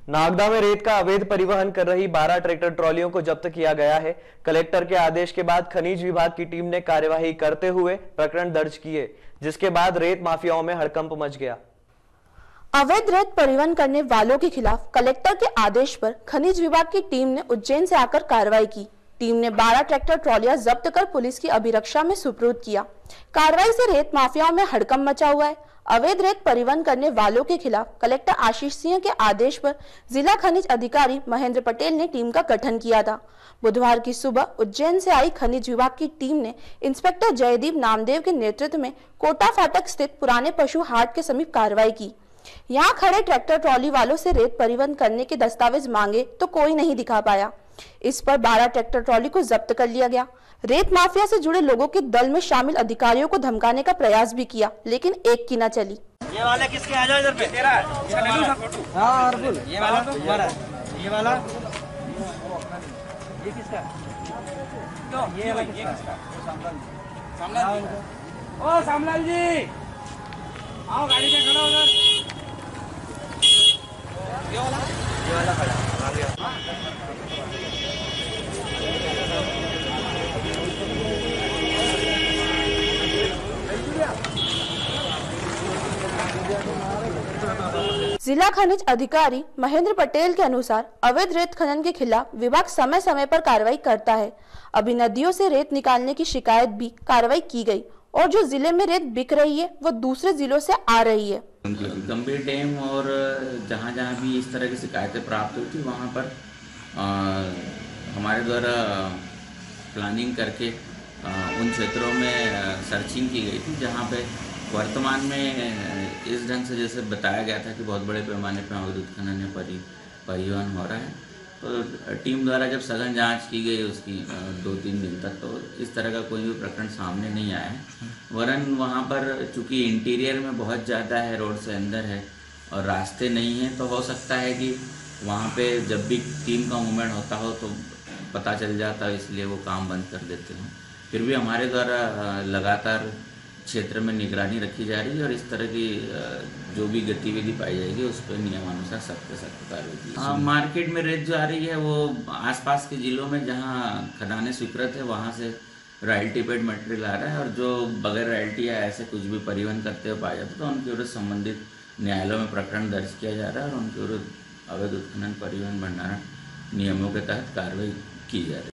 नागदा में रेत का अवैध परिवहन कर रही 12 ट्रैक्टर ट्रॉलियों को जब्त किया गया है। कलेक्टर के आदेश के बाद खनिज विभाग की टीम ने कार्यवाही करते हुए प्रकरण दर्ज किए, जिसके बाद रेत माफियाओं में हड़कंप मच गया। अवैध रेत परिवहन करने वालों के खिलाफ कलेक्टर के आदेश पर खनिज विभाग की टीम ने उज्जैन से आकर कार्रवाई की। टीम ने 12 ट्रैक्टर ट्रॉलियां जब्त कर पुलिस की अभिरक्षा में सुपुर्द किया। कार्रवाई से रेत माफियाओं में हड़कंप मचा हुआ है। अवैध रेत परिवहन करने वालों के खिलाफ कलेक्टर आशीष सिंह के आदेश पर जिला खनिज अधिकारी महेंद्र पटेल ने टीम का गठन किया था। बुधवार की सुबह उज्जैन से आई खनिज विभाग की टीम ने इंस्पेक्टर जयदीप नामदेव के नेतृत्व में कोटा फाटक स्थित पुराने पशु हाट के समीप कार्रवाई की। यहाँ खड़े ट्रैक्टर ट्रॉली वालों से रेत परिवहन करने के दस्तावेज मांगे तो कोई नहीं दिखा पाया। इस पर 12 ट्रैक्टर ट्रॉली को जब्त कर लिया गया। रेत माफिया से जुड़े लोगों के दल में शामिल अधिकारियों को धमकाने का प्रयास भी किया, लेकिन एक की न चली। ये वाला किसके? आ जाओ इधर पे। तेरा इसका ले लो सर फोटो। हां अर्जुन, ये वाला तो तुम्हारा है। ये वाला ये किसका? तो ये वाला किसका? सामलाल जी। ओ सामलाल जी, आओ गाड़ी में खड़ा उधर। ये वाला खड़ा आ गया। जिला खनिज अधिकारी महेंद्र पटेल के अनुसार अवैध रेत खनन के खिलाफ विभाग समय समय पर कार्रवाई करता है। अभी नदियों से रेत निकालने की शिकायत भी कार्रवाई की गई और जो जिले में रेत बिक रही है वो दूसरे जिलों से आ रही है। गंभीर डैम और जहाँ जहाँ भी इस तरह की शिकायतें प्राप्त हुई थी वहाँ पर हमारे द्वारा प्लानिंग करके उन क्षेत्रों में सर्चिंग की गई थी जहाँ पे वर्तमान में इस ढंग से जैसे बताया गया था कि बहुत बड़े पैमाने पर अवैध उत्खनन या परिवहन हो रहा है। तो टीम द्वारा जब सघन जांच की गई उसकी 2-3 दिन तक, तो इस तरह का कोई भी प्रकरण सामने नहीं आया है। वरन वहाँ पर चूँकि इंटीरियर में बहुत ज़्यादा है, रोड से अंदर है और रास्ते नहीं हैं, तो हो सकता है कि वहाँ पे जब भी टीम का मूवमेंट होता हो तो पता चल जाता है, इसलिए वो काम बंद कर देते हैं। फिर भी हमारे द्वारा लगातार क्षेत्र में निगरानी रखी जा रही है और इस तरह की जो भी गतिविधि पाई जाएगी उस पर नियमानुसार सख्त कार्रवाई की। हाँ, मार्केट में रेत जो आ रही है वो आसपास के जिलों में जहाँ खदानें स्वीकृत है वहाँ से रॉयल्टी पेड मटेरियल आ रहा है, और जो बगैर रॉयल्टी या ऐसे कुछ भी परिवहन करते हुए पाया जाता तो उनके विरुद्ध संबंधित न्यायालयों में प्रकरण दर्ज किया जा रहा है और उनके विरुद्ध अवैध उत्खनन परिवहन भंडारण नियमों के तहत कार्रवाई की जा रही है।